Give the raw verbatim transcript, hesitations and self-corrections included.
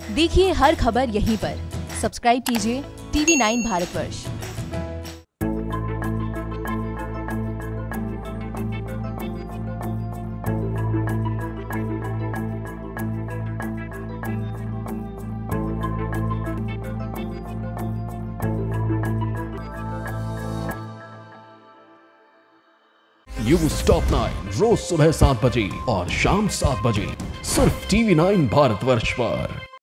देखिए हर खबर यहीं पर। सब्सक्राइब कीजिए TV nine Bharatvarsh. News top nine रोज सुबह सात बजे और शाम सात बजे सिर्फ टीवी नाइन भारतवर्ष पर।